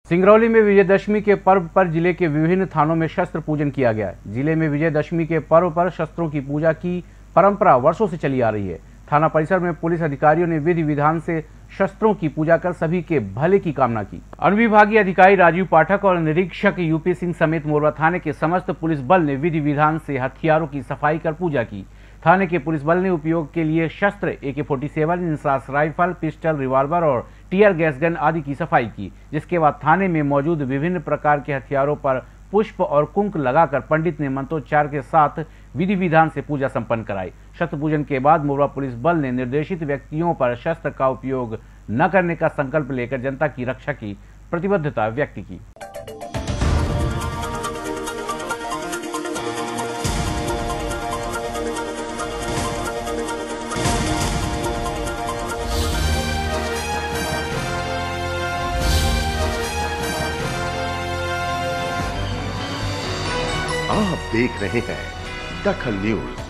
सिंगरौली में विजयदशमी के पर्व पर जिले के विभिन्न थानों में शस्त्र पूजन किया गया। जिले में विजयदशमी के पर्व पर शस्त्रों की पूजा की परंपरा वर्षों से चली आ रही है। थाना परिसर में पुलिस अधिकारियों ने विधि विधान से शस्त्रों की पूजा कर सभी के भले की कामना की। अनुविभागीय अधिकारी राजीव पाठक और निरीक्षक यूपी सिंह समेत मोरवा थाने के समस्त पुलिस बल ने विधि विधान से हथियारों की सफाई कर पूजा की। थाने के पुलिस बल ने उपयोग के लिए शस्त्र AK-47, INSAS rifle, pistol, revolver और टीयर गैस गन आदि की सफाई की, जिसके बाद थाने में मौजूद विभिन्न प्रकार के हथियारों पर पुष्प और कुंक लगाकर पंडित ने मंत्रोच्चार के साथ विधि विधान से पूजा संपन्न कराई। शस्त्र पूजन के बाद मोरवा पुलिस बल ने निर्देशित व्यक्तियों पर शस्त्र का उपयोग न करने का संकल्प लेकर जनता की रक्षा की प्रतिबद्धता व्यक्त की। आप देख रहे हैं दखल न्यूज।